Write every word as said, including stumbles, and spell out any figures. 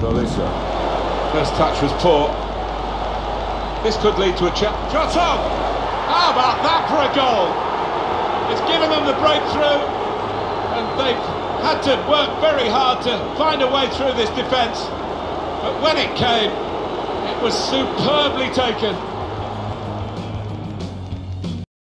Tolisa. First touch was poor. This could lead to a chance. Shot on! How about that for a goal? It's given them the breakthrough, and they've had to work very hard to find a way through this defence. But when it came, it was superbly taken.